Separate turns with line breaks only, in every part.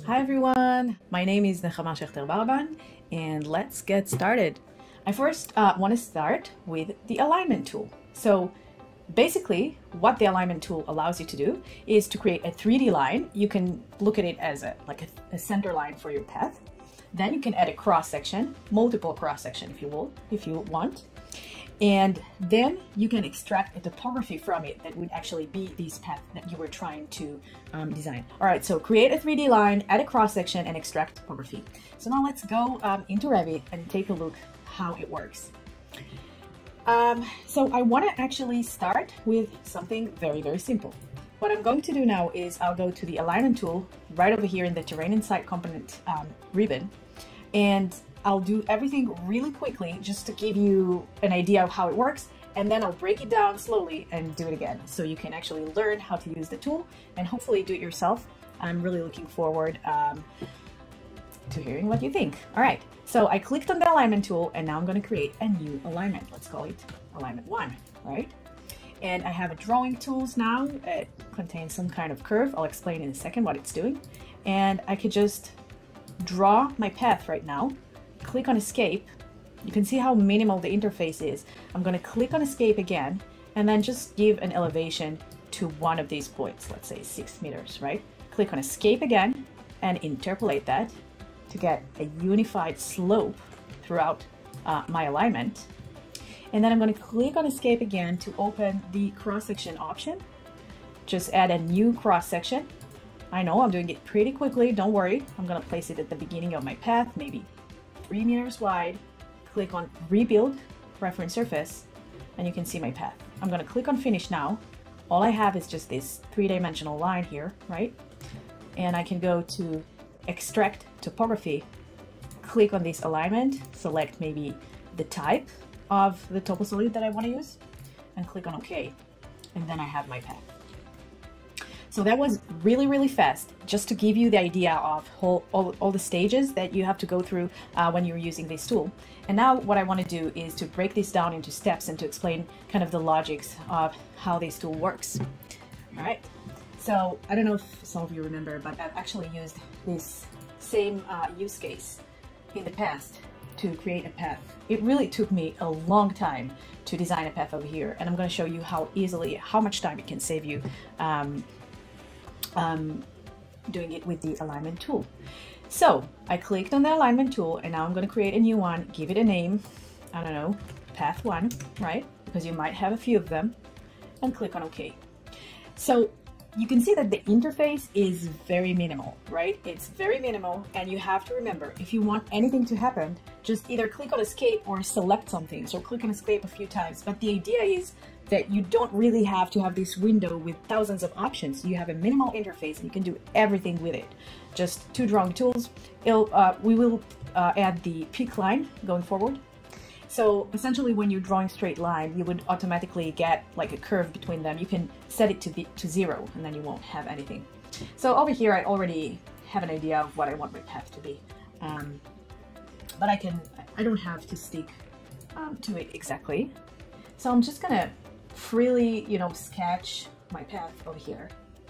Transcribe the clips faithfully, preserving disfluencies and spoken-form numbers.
Hi everyone, my name is Nehama and let's get started. I first uh, want to start with the alignment tool. So basically what the alignment tool allows you to do is to create a three D line. You can look at it as a like a, a center line for your path. Then you can add a cross section, multiple cross section if you will, if you want. And then you can extract a topography from it that would actually be this path that you were trying to um, design. All right, so create a three D line, add a cross section, and extract topography. So now let's go um, into Revit and take a look how it works. Um, so I want to actually start with something very, very simple. What I'm going to do now is I'll go to the alignment tool right over here in the terrain and site component um, ribbon, and I'll do everything really quickly just to give you an idea of how it works, and then I'll break it down slowly and do it again so you can actually learn how to use the tool and hopefully do it yourself. I'm really looking forward um, to hearing what you think. All right, so I clicked on the alignment tool and now I'm going to create a new alignment. Let's call it alignment one, right? And I have a drawing tools now. It contains some kind of curve. I'll explain in a second what it's doing. And I could just draw my path right now. Click on escape. You can see how minimal the interface is. I'm going to click on escape again and then just give an elevation to one of these points, let's say six meters, right? Click on escape again and interpolate that to get a unified slope throughout uh, my alignment. And then I'm going to click on escape again to open the cross section option. Just add a new cross section. I know I'm doing it pretty quickly, don't worry. I'm going to place it at the beginning of my path, maybe three meters wide. Click on rebuild reference surface and you can see my path. I'm going to click on finish now. All I have is just this three-dimensional line here, right? And I can go to extract topography, click on this alignment, select maybe the type of the topo solid that I want to use and click on OK, and then I have my path. So that was really, really fast, just to give you the idea of whole, all, all the stages that you have to go through uh, when you're using this tool. And now what I want to do is to break this down into steps and to explain kind of the logics of how this tool works. All right, so I don't know if some of you remember, but I've actually used this same uh, use case in the past to create a path. It really took me a long time to design a path over here, and I'm going to show you how easily, how much time it can save you um, um, doing it with the alignment tool. So I clicked on the alignment tool and now I'm going to create a new one, give it a name, I don't know, path one, right? Because you might have a few of them, and click on OK. So you can see that the interface is very minimal, right? It's very minimal, and you have to remember, if you want anything to happen, just either click on escape or select something. So click on escape a few times, but the idea is that you don't really have to have this window with thousands of options. You have a minimal interface and you can do everything with it. Just two drawing tools. It'll, uh, we will uh, add the peak line going forward. So essentially when you're drawing straight line, you would automatically get like a curve between them. You can set it to, be, to zero and then you won't have anything. So over here, I already have an idea of what I want my path to be. Um, but I can, I don't have to stick um, to it exactly. So I'm just gonna freely, you know, sketch my path over here.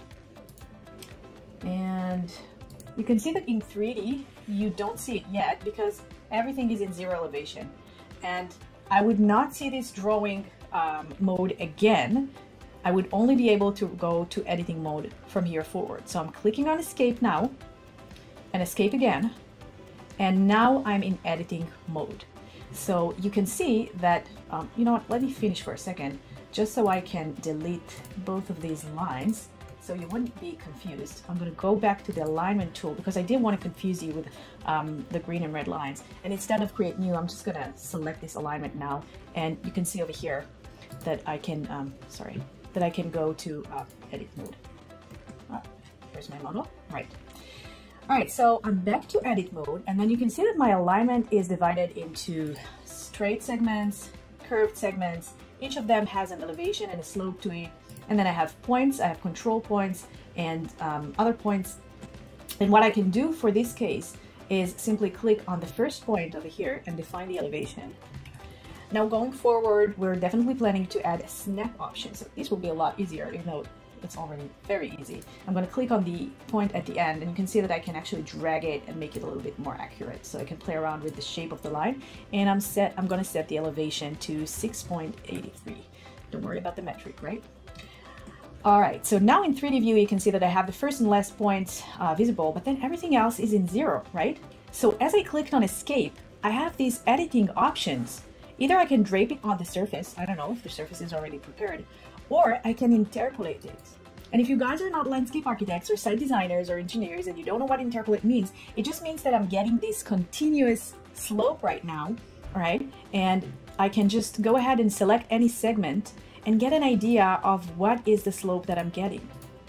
And you can see that in three D, you don't see it yet because everything is in zero elevation. And I would not see this drawing um, mode again. I would only be able to go to editing mode from here forward. So I'm clicking on escape now and escape again. And now I'm in editing mode. So you can see that, um, you know what, let me finish for a second, just so I can delete both of these lines so you wouldn't be confused. I'm going to go back to the alignment tool because I didn't want to confuse you with um, the green and red lines. And instead of create new, I'm just going to select this alignment now. And you can see over here that I can, um, sorry, that I can go to uh, edit mode. Oh, here's my model, right. All right, so I'm back to edit mode, and then you can see that my alignment is divided into straight segments, curved segments. Each of them has an elevation and a slope to it. And then I have points, I have control points and um, other points. And what I can do for this case is simply click on the first point over here and define the elevation. Now going forward, we're definitely planning to add a snap option. So this will be a lot easier, even though it's already very easy. I'm going to click on the point at the end, and you can see that I can actually drag it and make it a little bit more accurate. So I can play around with the shape of the line, and I'm set. I'm going to set the elevation to six point eight three. Don't worry about the metric, right? All right, so now in three D view, you can see that I have the first and last points uh, visible, but then everything else is in zero, right? So as I clicked on escape, I have these editing options. Either I can drape it on the surface, I don't know if the surface is already prepared, or I can interpolate it. And if you guys are not landscape architects or site designers or engineers and you don't know what interpolate means, it just means that I'm getting this continuous slope right now, all right? And I can just go ahead and select any segment and get an idea of what is the slope that I'm getting.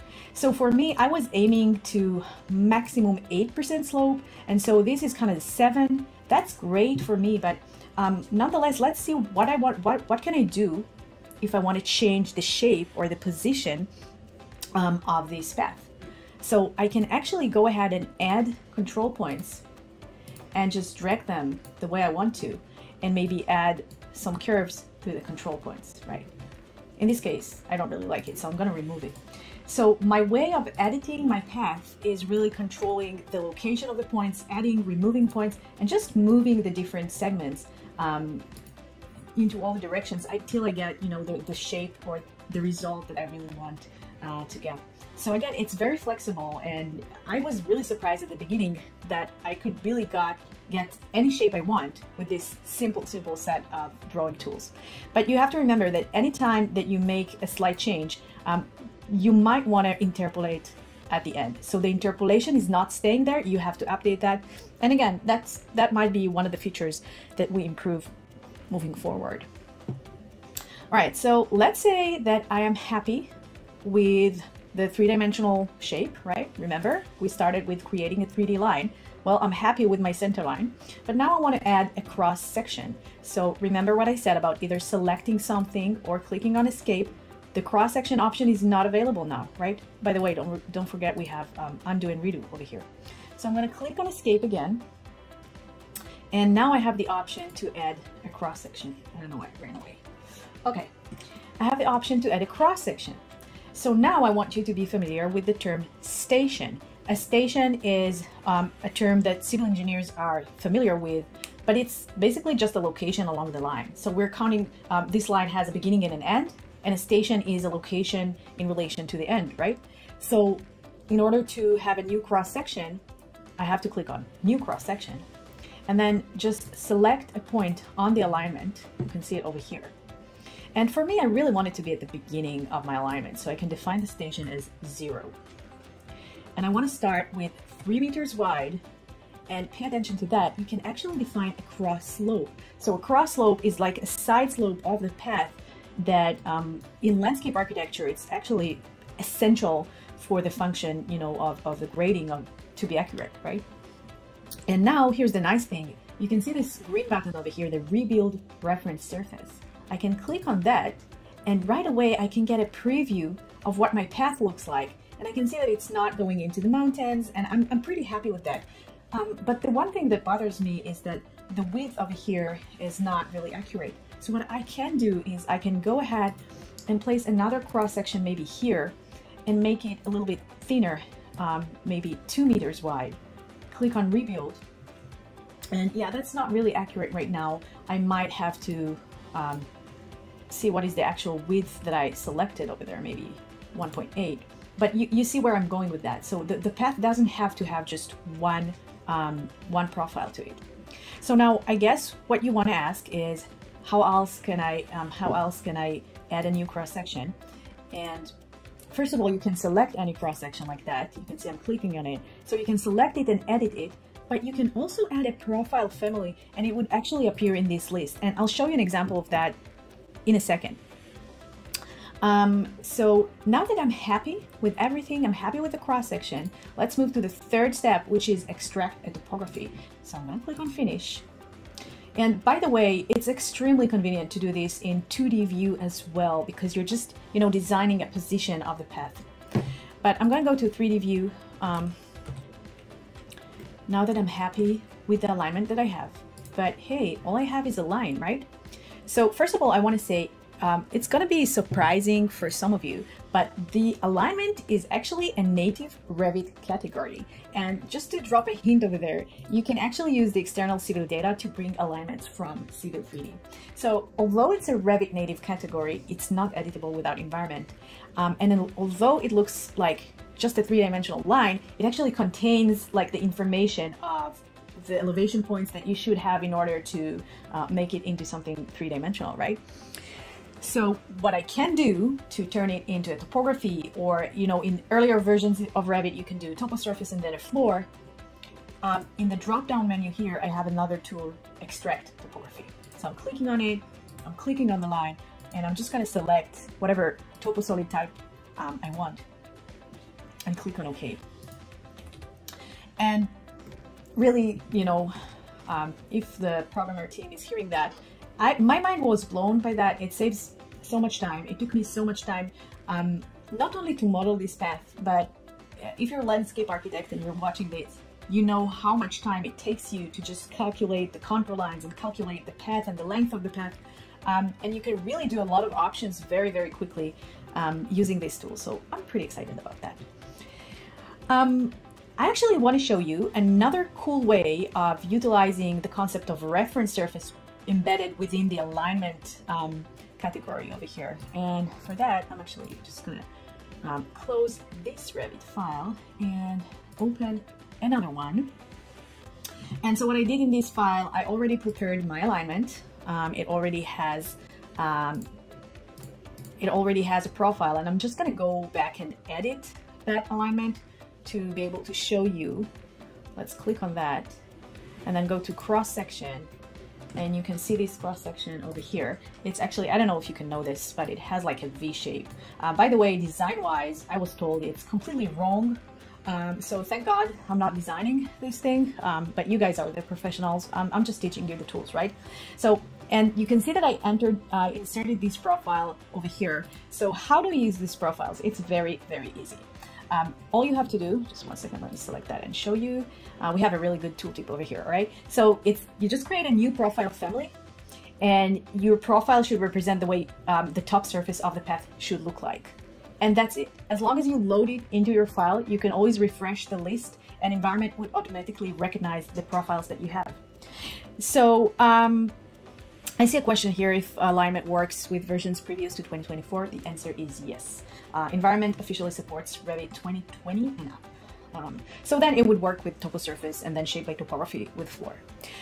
So for me, I was aiming to maximum eight percent slope, and so this is kind of seven. That's great for me, but um, nonetheless, let's see what I want. What what can I do if I want to change the shape or the position um, of this path? So I can actually go ahead and add control points and just drag them the way I want to, and maybe add some curves to the control points, right? In this case, I don't really like it, so I'm gonna remove it. So my way of editing my path is really controlling the location of the points, adding, removing points, and just moving the different segments um, into all the directions until I get, you know, the, the shape or the result that I really want uh, to get. So again, it's very flexible, and I was really surprised at the beginning that I could really got get any shape I want with this simple, simple set of drawing tools. But you have to remember that anytime that you make a slight change, um, you might want to interpolate at the end. So the interpolation is not staying there. You have to update that. And again, that's that might be one of the features that we improve moving forward. All right, so let's say that I am happy with the three-dimensional shape, right? Remember, we started with creating a three D line. Well, I'm happy with my center line, but now I want to add a cross section. So remember what I said about either selecting something or clicking on escape. The cross section option is not available now, right? By the way, don't, don't forget we have um, undo and redo over here. So I'm going to click on escape again. And now I have the option to add a cross section. I don't know why it ran away. Okay, I have the option to add a cross section. So now I want you to be familiar with the term station. A station is um, a term that civil engineers are familiar with, but it's basically just a location along the line. So we're counting, um, this line has a beginning and an end, and a station is a location in relation to the end, right? So in order to have a new cross section, I have to click on new cross section, and then just select a point on the alignment. You can see it over here. And for me, I really want it to be at the beginning of my alignment, so I can define the station as zero. And I want to start with three meters wide, and pay attention to that. You can actually define a cross slope. So a cross slope is like a side slope of the path that um, in landscape architecture, it's actually essential for the function, you know, of, of the grading of, to be accurate, right? And now here's the nice thing. You can see this green button over here, the rebuild reference surface. I can click on that, and right away I can get a preview of what my path looks like. And I can see that it's not going into the mountains, and I'm, I'm pretty happy with that. Um, but the one thing that bothers me is that the width over here is not really accurate. So what I can do is I can go ahead and place another cross section maybe here and make it a little bit thinner, um, maybe two meters wide. Click on rebuild. And yeah, that's not really accurate right now. I might have to um, see what is the actual width that I selected over there, maybe one point eight. But you, you see where I'm going with that. So the, the path doesn't have to have just one, um, one profile to it. So now I guess what you want to ask is, how else can I, um, how else can I add a new cross section? And first of all, you can select any cross section like that. You can see I'm clicking on it. So you can select it and edit it, but you can also add a profile family, and it would actually appear in this list. And I'll show you an example of that in a second. Um, so now that I'm happy with everything, I'm happy with the cross section, let's move to the third step, which is extract a topography. So I'm going to click on finish. And by the way, it's extremely convenient to do this in two D view as well, because you're just, you know, designing a position of the path. But I'm going to go to three D view. Um, now that I'm happy with the alignment that I have, but hey, all I have is a line, right? So first of all, I want to say, um, it's going to be surprising for some of you, but the alignment is actually a native Revit category. And just to drop a hint over there, you can actually use the external civil data to bring alignments from Civil three D. So although it's a Revit native category, it's not editable without environment. Um, and then, although it looks like just a three-dimensional line, it actually contains like the information of the elevation points that you should have in order to uh, make it into something three-dimensional, right? So what I can do to turn it into a topography, or, you know, in earlier versions of Revit, you can do topo surface and then a floor. Um, in the drop-down menu here, I have another tool, extract topography. So I'm clicking on it, I'm clicking on the line, and I'm just going to select whatever topo solid type um, I want and click on OK. And really, you know, um, if the programmer team is hearing that, I, my mind was blown by that. It saves so much time. It took me so much time, um, not only to model this path, but if you're a landscape architect and you're watching this, you know how much time it takes you to just calculate the contour lines and calculate the path and the length of the path. Um, and you can really do a lot of options very, very quickly um, using this tool. So I'm pretty excited about that. Um, I actually want to show you another cool way of utilizing the concept of a reference surface embedded within the alignment um, category over here. And for that, I'm actually just gonna um, close this Revit file and open another one. And so what I did in this file, I already prepared my alignment. Um, it already has um, it already has a profile, and I'm just gonna go back and edit that alignment to be able to show you. Let's click on that and then go to cross section. And you can see this cross section over here. It's actually, I don't know if you can know this, but it has like a V shape. Uh, by the way, design wise, I was told it's completely wrong. Um, so thank God I'm not designing this thing, um, but you guys are the professionals. Um, I'm just teaching you the tools, right? So, and you can see that I entered, uh, inserted this profile over here. So how do we use these profiles? It's very, very easy. Um, all you have to do, just one second, let me select that and show you. Uh, we have a really good tooltip over here, all right? So it's, you just create a new profile family, and your profile should represent the way um, the top surface of the path should look like. And that's it. As long as you load it into your file, you can always refresh the list, and environment would automatically recognize the profiles that you have. So um, I see a question here, if alignment works with versions previous to twenty twenty-four. The answer is yes. Uh, environment officially supports Revit twenty twenty and up. Um, so then it would work with topo surface and then shape by topography with floor.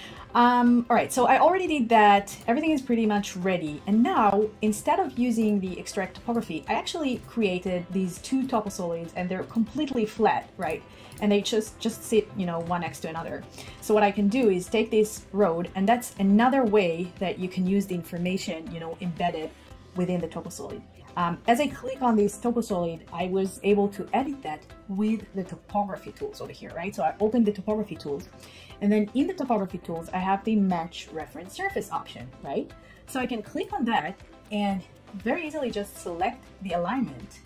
Um, all right, so I already did that. Everything is pretty much ready. And now, instead of using the extract topography, I actually created these two topo solids, and they're completely flat, right? And they just, just sit, you know, one next to another. So what I can do is take this road, and that's another way that you can use the information, you know, embedded within the topo solid. Um, as I click on this topo solid, I was able to edit that with the topography tools over here, right? So I opened the topography tools, and then in the topography tools, I have the match reference surface option, right? So I can click on that and very easily just select the alignment.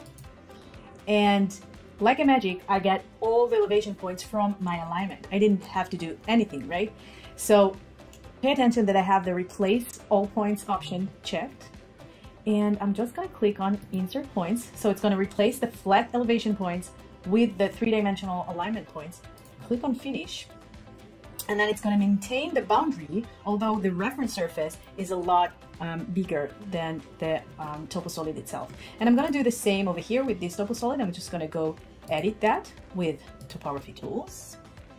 And like a magic, I get all the elevation points from my alignment. I didn't have to do anything, right? So pay attention that I have the replace all points option checked. And I'm just going to click on insert points. So it's going to replace the flat elevation points with the three-dimensional alignment points. Click on finish. And then it's going to maintain the boundary, although the reference surface is a lot um, bigger than the um, topo solid itself. And I'm going to do the same over here with this topo solid. I'm just going to go edit that with topography tools.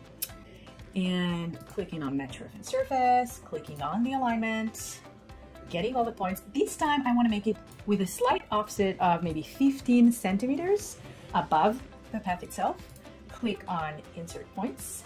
And clicking on match reference surface, clicking on the alignment, getting all the points. This time I want to make it with a slight offset of maybe fifteen centimeters above the path itself. Click on insert points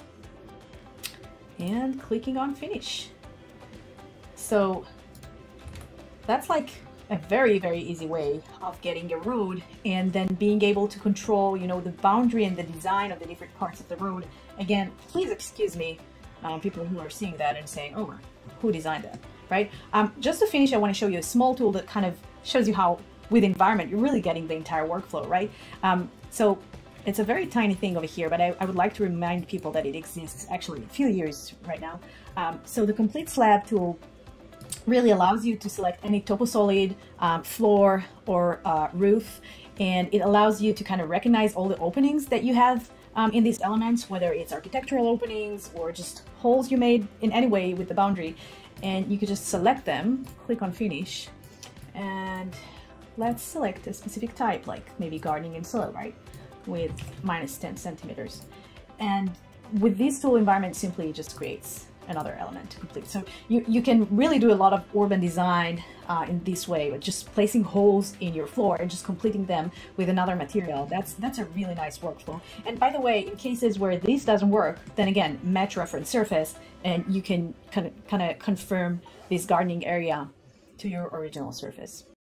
and clicking on finish. So that's like a very, very easy way of getting a road and then being able to control, you know, the boundary and the design of the different parts of the road. Again, please excuse me, um, people who are seeing that and saying, oh, who designed that? Right? Um, just to finish, I want to show you a small tool that kind of shows you how with environment, you're really getting the entire workflow, right? Um, so it's a very tiny thing over here, but I, I would like to remind people that it exists actually a few years right now. Um, so the complete slab tool really allows you to select any topo solid um, floor or uh, roof, and it allows you to kind of recognize all the openings that you have um, in these elements, whether it's architectural openings or just holes you made in any way with the boundary. And you could just select them, click on finish, and let's select a specific type, like maybe gardening in soil, right, with minus ten centimeters. And with this tool, environment simply just creates another element to complete. So you, you can really do a lot of urban design uh, in this way, with just placing holes in your floor and just completing them with another material. That's that's a really nice workflow. And by the way, in cases where this doesn't work, then again, match reference surface, and you can kind of kind of confirm this gardening area to your original surface.